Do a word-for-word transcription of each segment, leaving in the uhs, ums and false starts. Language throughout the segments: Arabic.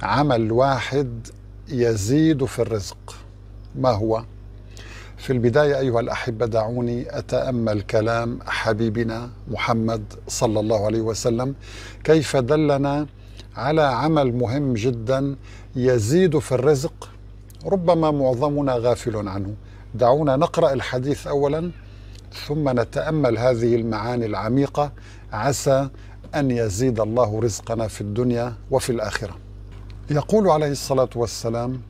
عمل واحد يزيد في الرزق. ما هو؟ في البداية أيها الأحبة دعوني أتأمل كلام حبيبنا محمد صلى الله عليه وسلم كيف دلنا على عمل مهم جدا يزيد في الرزق، ربما معظمنا غافل عنه. دعونا نقرأ الحديث أولا ثم نتأمل هذه المعاني العميقة، عسى أن يزيد الله رزقنا في الدنيا وفي الآخرة. يقول عليه الصلاة والسلام: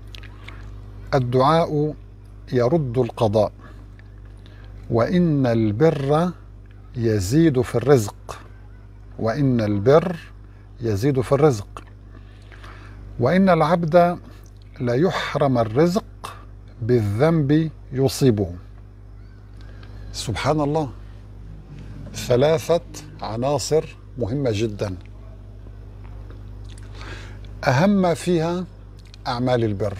الدعاء يرد القضاء، وإن البر يزيد في الرزق، وإن البر يزيد في الرزق، وإن العبد لا يحرم الرزق بالذنب يصيبه. سبحان الله، ثلاثة عناصر مهمة جدا، أهم ما فيها أعمال البر.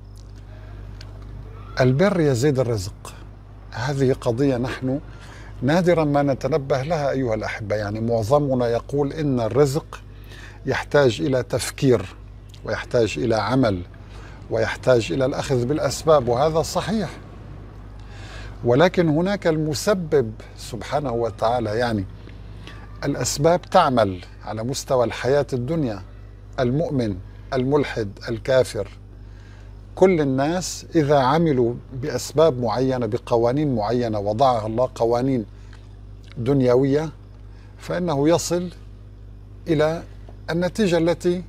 البر يزيد الرزق، هذه قضية نحن نادرا ما نتنبه لها أيها الأحبة. يعني معظمنا يقول إن الرزق يحتاج إلى تفكير ويحتاج إلى عمل ويحتاج إلى الأخذ بالأسباب، وهذا صحيح، ولكن هناك المسبب سبحانه وتعالى. يعني الأسباب تعمل على مستوى الحياة الدنيا، المؤمن، الملحد، الكافر، كل الناس إذا عملوا بأسباب معينة بقوانين معينة وضعها الله، قوانين دنيوية، فإنه يصل إلى النتيجة التي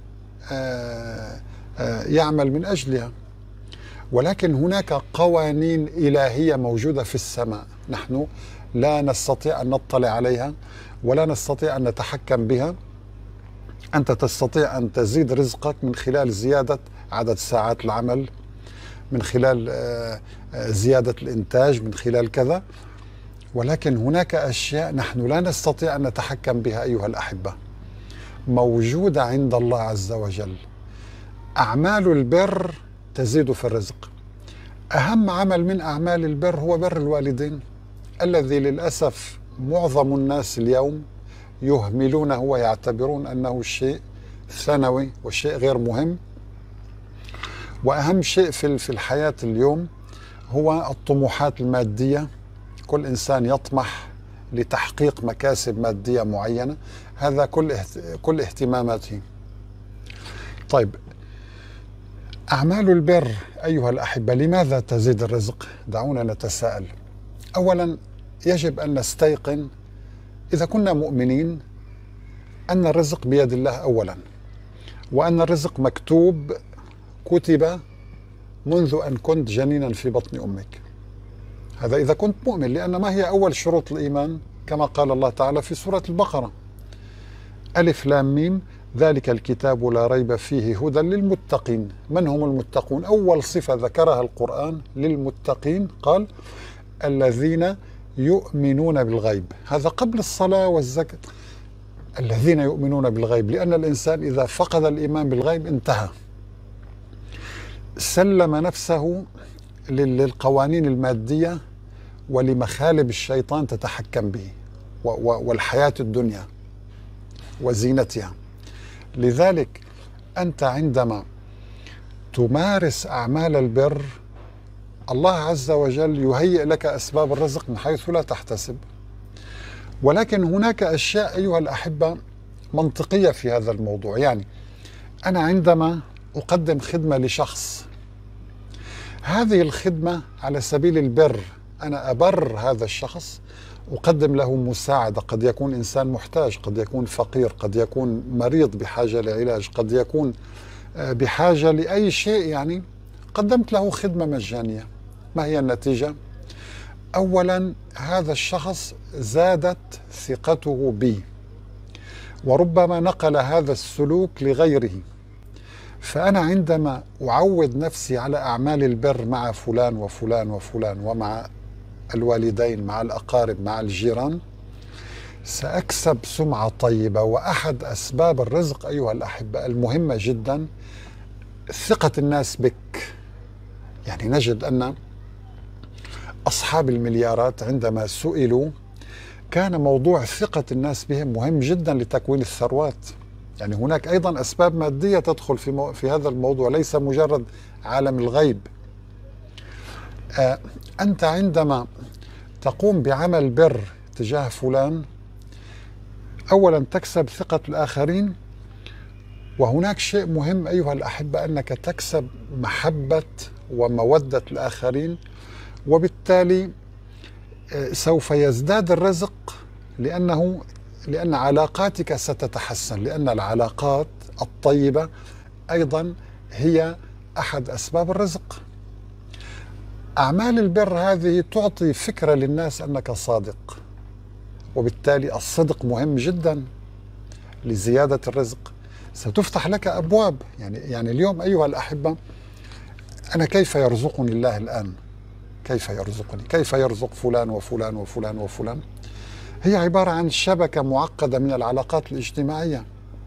يعمل من أجلها. ولكن هناك قوانين إلهية موجودة في السماء نحن لا نستطيع أن نطلع عليها ولا نستطيع أن نتحكم بها. أنت تستطيع أن تزيد رزقك من خلال زيادة عدد ساعات العمل، من خلال زيادة الإنتاج، من خلال كذا، ولكن هناك أشياء نحن لا نستطيع أن نتحكم بها أيها الأحبة، موجودة عند الله عز وجل. أعمال البر تزيد في الرزق. أهم عمل من أعمال البر هو بر الوالدين، الذي للأسف معظم الناس اليوم يهملونه ويعتبرون أنه شيء ثانوي وشيء غير مهم. وأهم شيء في الحياة اليوم هو الطموحات المادية، كل إنسان يطمح لتحقيق مكاسب مادية معينة، هذا كل كل اهتماماته. طيب، أعمال البر أيها الأحبة لماذا تزيد الرزق؟ دعونا نتساءل. أولا يجب أن نستيقن إذا كنا مؤمنين أن الرزق بيد الله أولا، وأن الرزق مكتوب كتب منذ أن كنت جنينا في بطن أمك. هذا إذا كنت مؤمن، لأن ما هي أول شروط الإيمان؟ كما قال الله تعالى في سورة البقرة: ألف لام ميم ذلك الكتاب لا ريب فيه هدى للمتقين. من هم المتقون؟ أول صفة ذكرها القرآن للمتقين قال: الذين يؤمنون بالغيب. هذا قبل الصلاة والزكاة. الذين يؤمنون بالغيب، لأن الإنسان إذا فقد الإيمان بالغيب انتهى، سلم نفسه للقوانين المادية ولمخالب الشيطان تتحكم به والحياة الدنيا وزينتها. لذلك أنت عندما تمارس أعمال البر الله عز وجل يهيئ لك أسباب الرزق من حيث لا تحتسب. ولكن هناك أشياء أيها الأحبة منطقية في هذا الموضوع. يعني أنا عندما أقدم خدمة لشخص، هذه الخدمة على سبيل البر، أنا أبر هذا الشخص، أقدم له مساعدة، قد يكون إنسان محتاج، قد يكون فقير، قد يكون مريض بحاجة لعلاج، قد يكون بحاجة لأي شيء، يعني قدمت له خدمة مجانية. ما هي النتيجة؟ أولا هذا الشخص زادت ثقته بي، وربما نقل هذا السلوك لغيره. فأنا عندما أعود نفسي على أعمال البر مع فلان وفلان وفلان ومع الوالدين، مع الأقارب، مع الجيران، سأكسب سمعة طيبة. وأحد أسباب الرزق أيها الأحبة المهمة جدا ثقة الناس بك. يعني نجد أن أصحاب المليارات عندما سئلوا كان موضوع ثقة الناس بهم مهم جدا لتكوين الثروات. يعني هناك أيضا أسباب مادية تدخل في, مو في هذا الموضوع، ليس مجرد عالم الغيب. آه أنت عندما تقوم بعمل بر تجاه فلان، أولا تكسب ثقة الآخرين، وهناك شيء مهم أيها الأحبة، أنك تكسب محبة ومودة الآخرين، وبالتالي سوف يزداد الرزق، لأنه لأن علاقاتك ستتحسن، لأن العلاقات الطيبة أيضا هي أحد أسباب الرزق. أعمال البر هذه تعطي فكرة للناس أنك صادق، وبالتالي الصدق مهم جدا لزيادة الرزق. ستفتح لك أبواب. يعني يعني اليوم أيها الأحبة، أنا كيف يرزقني الله الآن؟ كيف يرزقني؟ كيف يرزق فلان وفلان وفلان وفلان؟ هي عبارة عن شبكة معقدة من العلاقات الاجتماعية.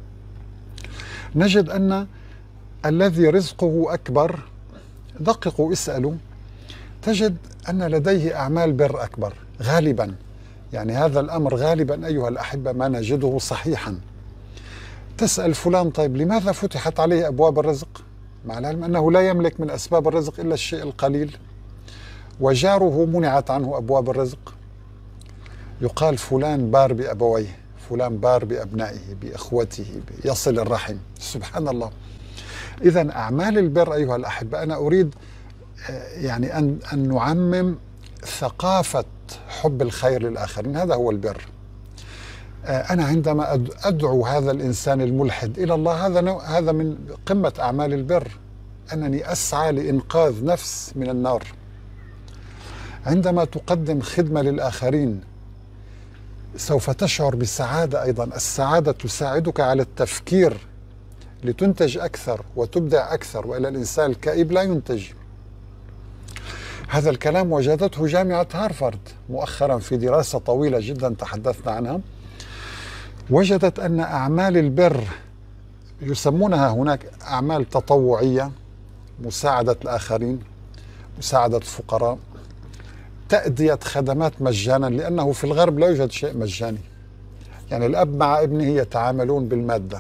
نجد أن الذي رزقه أكبر، دققوا اسألوا، تجد أن لديه أعمال بر أكبر غالبا. يعني هذا الأمر غالبا أيها الأحبة ما نجده صحيحا. تسأل فلان: طيب لماذا فتحت عليه أبواب الرزق؟ مع العلم أنه لا يملك من أسباب الرزق إلا الشيء القليل، وجاره منعت عنه أبواب الرزق. يقال فلان بار بأبويه، فلان بار بأبنائه، بإخوته، يصل الرحم. سبحان الله. إذن أعمال البر أيها الأحبة، أنا أريد يعني أن, أن نعمم ثقافة حب الخير للآخرين. هذا هو البر. أنا عندما أدعو هذا الإنسان الملحد إلى الله، هذا هذا من قمة أعمال البر، أنني أسعى لإنقاذ نفس من النار. عندما تقدم خدمة للآخرين سوف تشعر بالسعادة أيضا. السعادة تساعدك على التفكير لتنتج أكثر وتبدع أكثر، وإلى الإنسان الكئيب لا ينتج. هذا الكلام وجدته جامعة هارفارد مؤخرا في دراسة طويلة جدا تحدثنا عنها. وجدت أن أعمال البر يسمونها هناك أعمال تطوعية، مساعدة الآخرين، مساعدة الفقراء، تأدية خدمات مجانا، لأنه في الغرب لا يوجد شيء مجاني. يعني الأب مع ابنه يتعاملون بالمادة.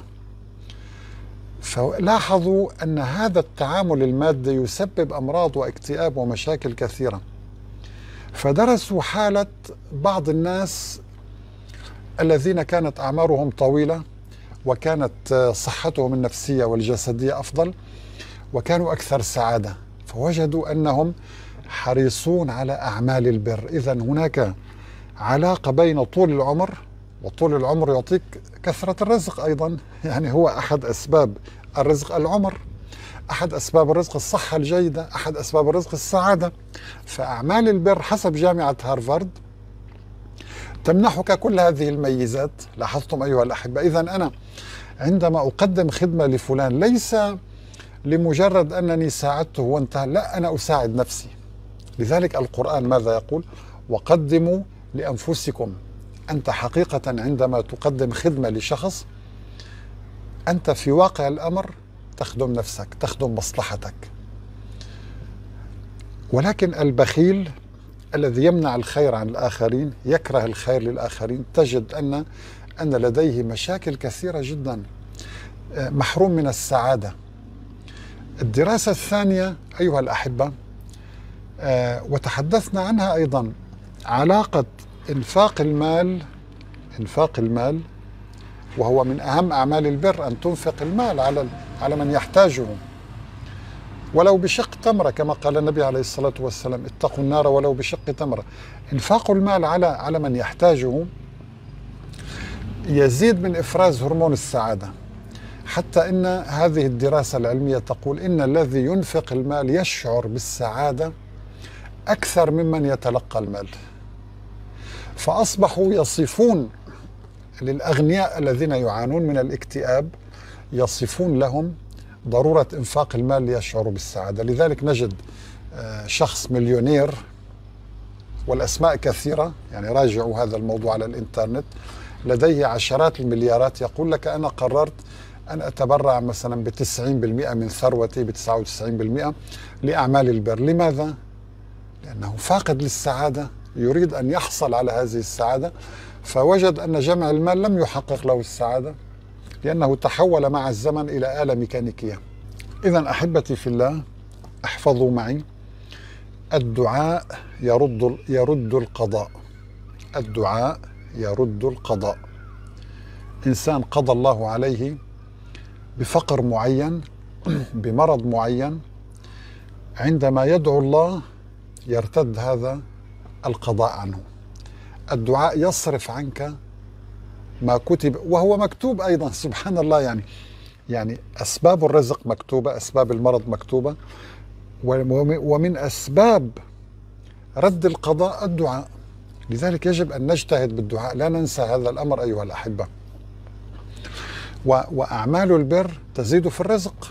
فلاحظوا أن هذا التعامل المادي يسبب أمراض واكتئاب ومشاكل كثيرة. فدرسوا حالة بعض الناس الذين كانت أعمارهم طويلة، وكانت صحتهم النفسية والجسدية أفضل، وكانوا أكثر سعادة، فوجدوا أنهم حريصون على أعمال البر. إذن هناك علاقة بين طول العمر، وطول العمر يعطيك كثرة الرزق أيضا. يعني هو أحد أسباب الرزق العمر، أحد أسباب الرزق الصحة الجيدة، أحد أسباب الرزق السعادة. فأعمال البر حسب جامعة هارفارد تمنحك كل هذه الميزات. لاحظتم أيها الأحبة؟ إذن أنا عندما أقدم خدمة لفلان ليس لمجرد أنني ساعدته وانتهى، لا، أنا أساعد نفسي. لذلك القرآن ماذا يقول؟ وقدموا لأنفسكم. أنت حقيقة عندما تقدم خدمة لشخص، أنت في واقع الأمر تخدم نفسك، تخدم مصلحتك. ولكن البخيل الذي يمنع الخير عن الآخرين، يكره الخير للآخرين، تجد أن أن لديه مشاكل كثيرة جدا، محروم من السعادة. الدراسة الثانية أيها الأحبة، وتحدثنا عنها أيضا، علاقة إنفاق المال إنفاق المال وهو من أهم أعمال البر، أن تنفق المال على على من يحتاجه ولو بشق تمرة، كما قال النبي عليه الصلاة والسلام: اتقوا النار ولو بشق تمرة. إنفاق المال على على من يحتاجه يزيد من إفراز هرمون السعادة، حتى إن هذه الدراسة العلمية تقول إن الذي ينفق المال يشعر بالسعادة أكثر ممن يتلقى المال. فأصبحوا يصفون للأغنياء الذين يعانون من الاكتئاب، يصفون لهم ضرورة إنفاق المال ليشعروا بالسعادة. لذلك نجد شخص مليونير، والأسماء كثيرة، يعني راجعوا هذا الموضوع على الإنترنت، لديه عشرات المليارات، يقول لك: أنا قررت أن أتبرع مثلا بتسعين بالمئة من ثروتي، بتسعة وتسعين بالمئة لأعمال البر. لماذا؟ لأنه فاقد للسعادة، يريد أن يحصل على هذه السعادة، فوجد أن جمع المال لم يحقق له السعادة، لأنه تحول مع الزمن إلى آلة ميكانيكية. إذا أحبتي في الله، احفظوا معي: الدعاء يرد يرد القضاء. الدعاء يرد القضاء. إنسان قضى الله عليه بفقر معين، بمرض معين، عندما يدعو الله يرتد هذا القضاء عنه. الدعاء يصرف عنك ما كتب، وهو مكتوب أيضا، سبحان الله. يعني يعني أسباب الرزق مكتوبة، أسباب المرض مكتوبة، ومن أسباب رد القضاء الدعاء. لذلك يجب أن نجتهد بالدعاء، لا ننسى هذا الأمر أيها الأحبة. وأعمال البر تزيد في الرزق.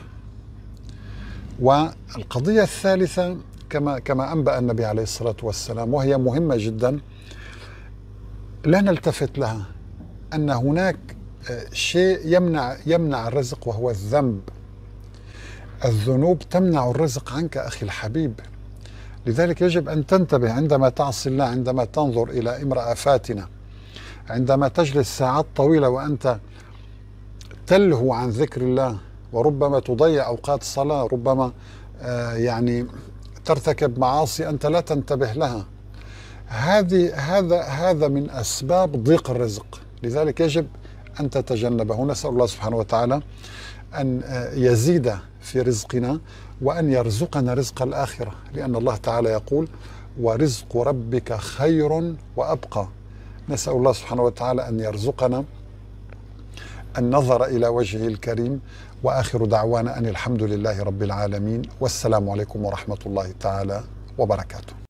والقضية الثالثة كما كما أنبأ النبي عليه الصلاة والسلام، وهي مهمة جدا لا نلتفت لها، أن هناك شيء يمنع يمنع الرزق، وهو الذنب. الذنوب تمنع الرزق عنك أخي الحبيب. لذلك يجب أن تنتبه عندما تعصي الله، عندما تنظر إلى امرأة فاتنة، عندما تجلس ساعات طويلة وأنت تلهو عن ذكر الله، وربما تضيع أوقات صلاة، ربما آه يعني ترتكب معاصي أنت لا تنتبه لها. هذه هذا هذا من أسباب ضيق الرزق. لذلك يجب أن تتجنبه. نسأل الله سبحانه وتعالى أن يزيد في رزقنا، وأن يرزقنا رزق الآخرة، لأن الله تعالى يقول: ورزق ربك خير وأبقى. نسأل الله سبحانه وتعالى أن يرزقنا النظر إلى وجهه الكريم. وآخر دعوانا أن الحمد لله رب العالمين، والسلام عليكم ورحمة الله تعالى وبركاته.